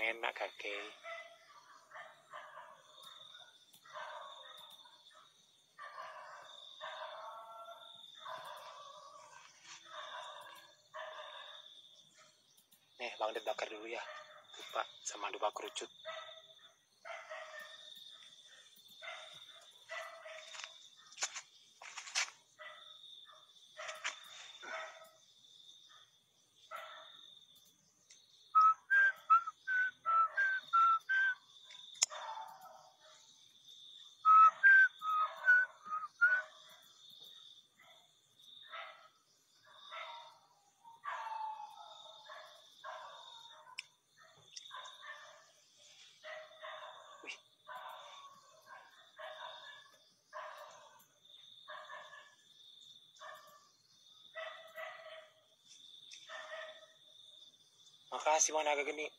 enak kakek. Nih, Bang Det bakar dulu ya. Dupa sama dupa kerucut. Makasih Bang Naga Geni.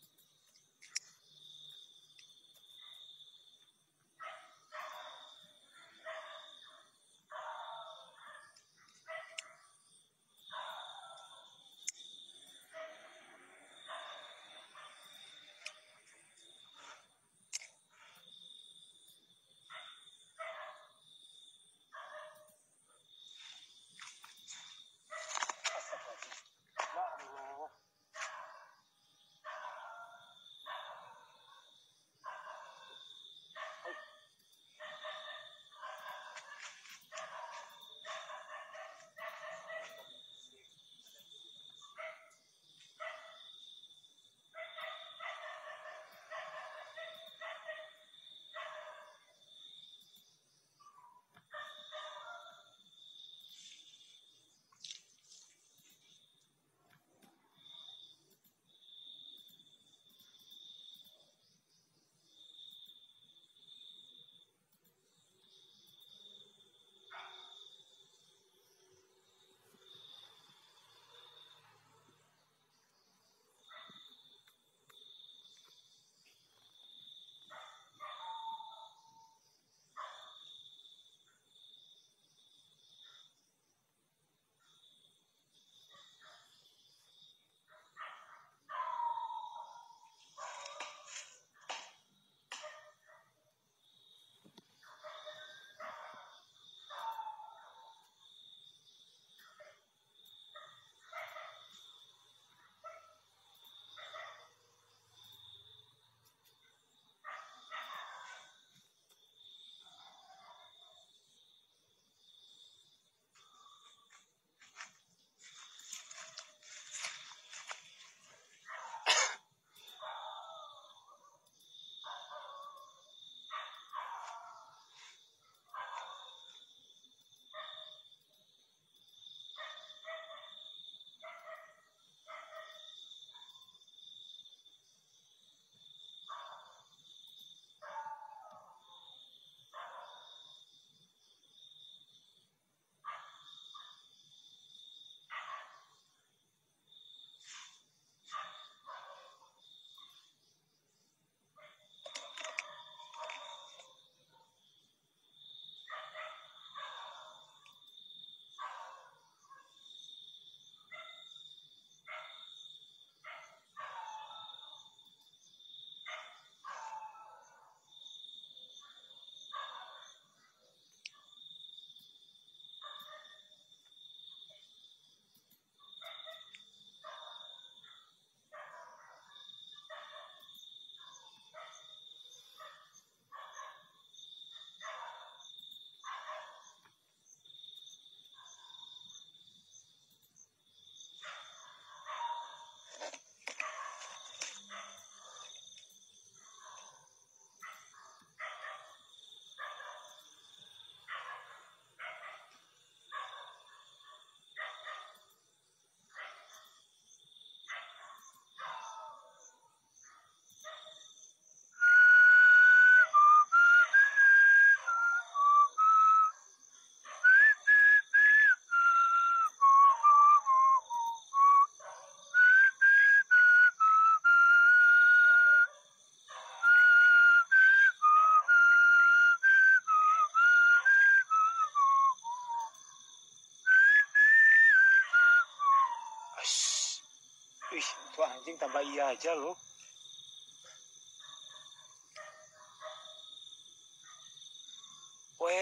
Wih, tuh anjing tambah iya aja loh.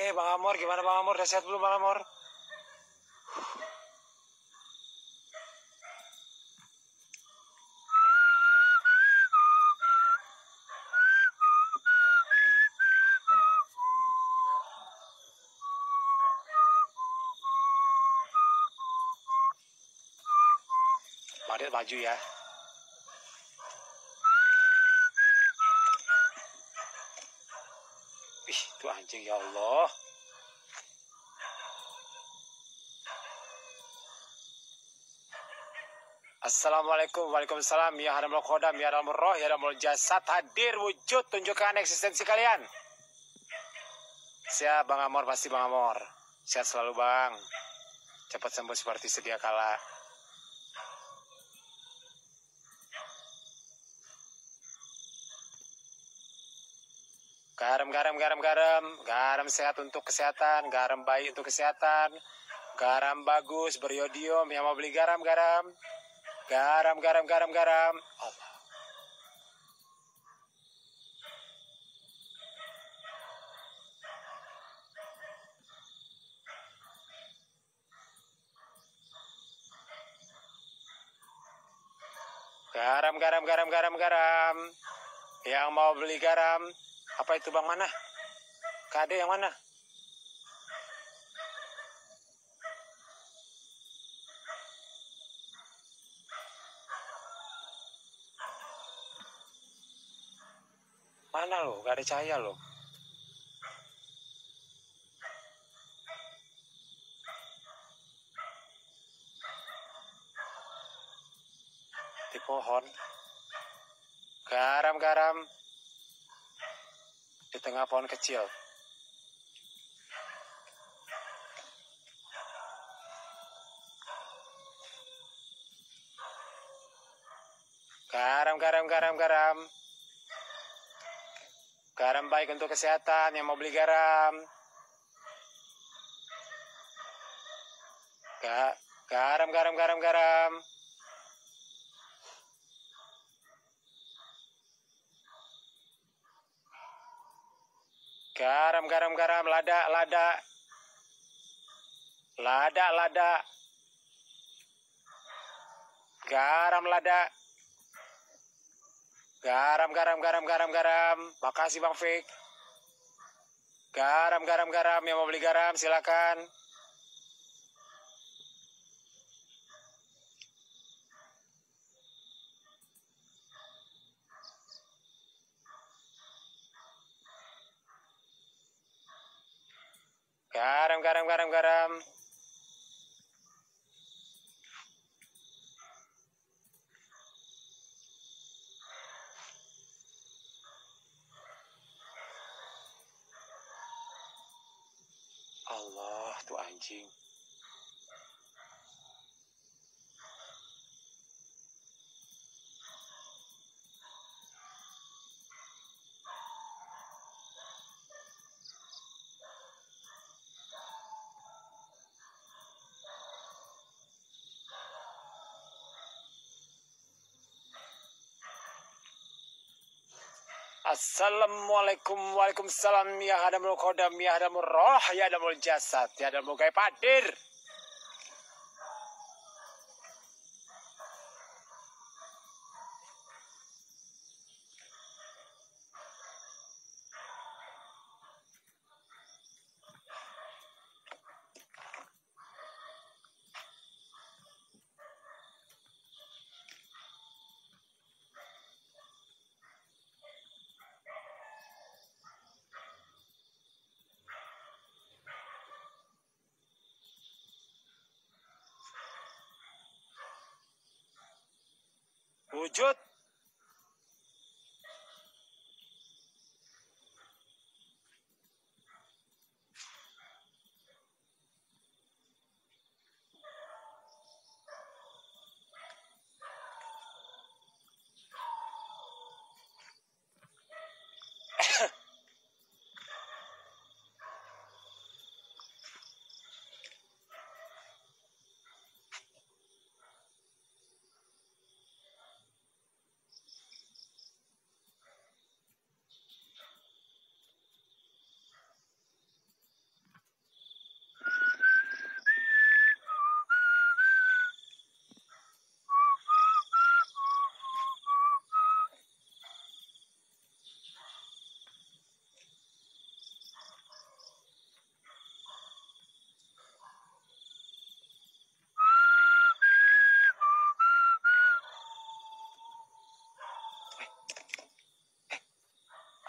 Bang Amor, gimana Bang Amor? Udah sehat belum Bang Amor? Bang Adit maju ya. Ih, tuh anjing ya Allah. Assalamualaikum, waalaikumsalam. Ya hadamul qodam, ya hadamul roh, ya hadamul jasad. Hadir wujud, tunjukkan eksistensi kalian. Siap Bang Amor, pasti Bang Amor. Sehat selalu Bang. Cepat sembuh seperti sedia kala. Garam, garam, garam, garam. Garam sehat untuk kesehatan. Garam baik untuk kesehatan. Garam bagus, beriodium. Yang mau beli garam, garam. Garam, garam, garam, garam. Allah. Garam, garam, garam, garam, garam. Yang mau beli garam. Apa itu Bang mana? KD yang mana? Mana lo? Gak ada cahaya lo. Di pohon. Garam, garam. Di tengah pohon kecil. Garam, garam, garam, garam. Garam baik untuk kesehatan. Yang mau beli garam. Garam, garam, garam, garam. Garam, garam, garam. Lada, lada. Lada, lada. Garam, lada. Garam, garam, garam, garam, garam. Makasih Bang Fik. Garam, garam, garam. Yang mau beli garam silakan. Garam, garam, garam, garam. Allah, tuh anjing. Assalamualaikum, waalaikumsalam. Ya hadamul qodam, ya hadamul roh, ya hadamul jasad, ya hadamul gaib hadir. Wujud.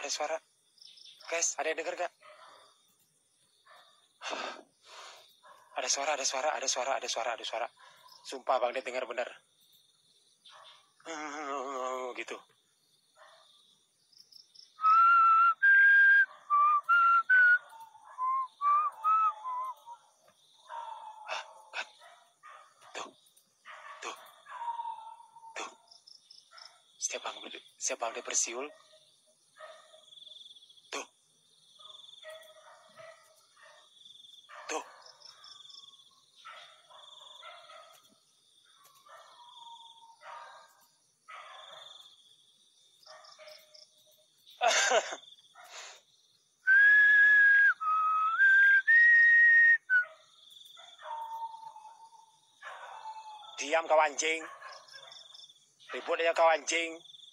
Ada suara. Guys, ada yang denger gak? Ada suara. Sumpah Bang Ded dengar bener. Gitu. Kan. Tuh. Setiap Bang Ded bersiul. Tuh. Diam kau anjing. Ribut aja kau anjing.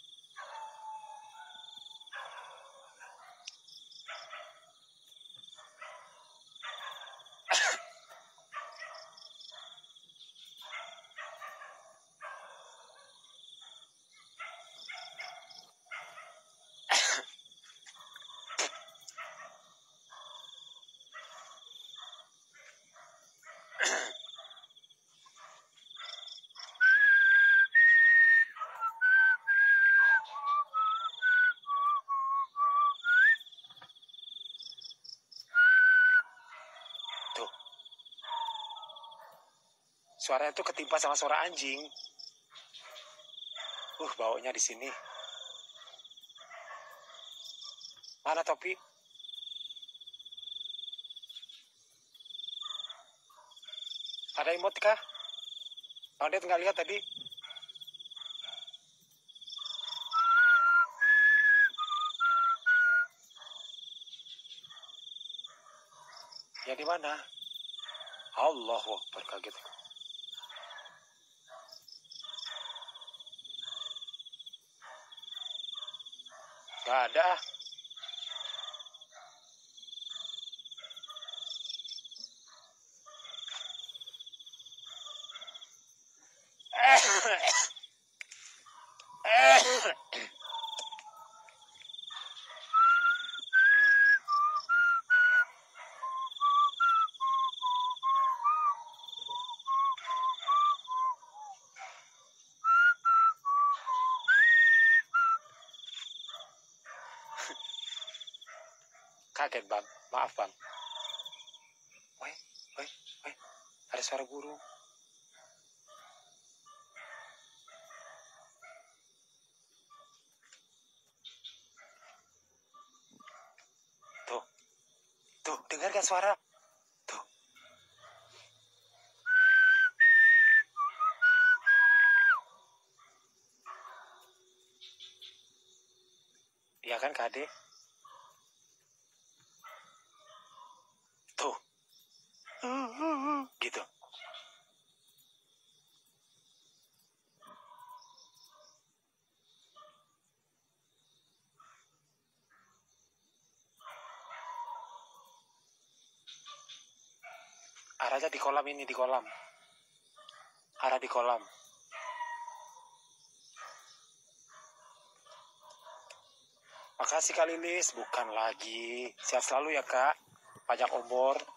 Tuh. Suaranya tuh ketimpa sama suara anjing. Baunya di sini. Mana topi? Ada emot kah? Bang Ded nggak lihat tadi. Ya di mana? Allahu Akbar, kaget. Gak ada. Kaget Bang, maaf Bang. Weh, ada suara burung. Tuh, dengar gak suara? Tuh. Iya kan Kak Ade? Tuh. Gitu. Arahnya di kolam ini, di kolam. Arah di kolam. Makasih Kak Lilis, bukan lagi. Sehat selalu ya Kak. Panjang umur.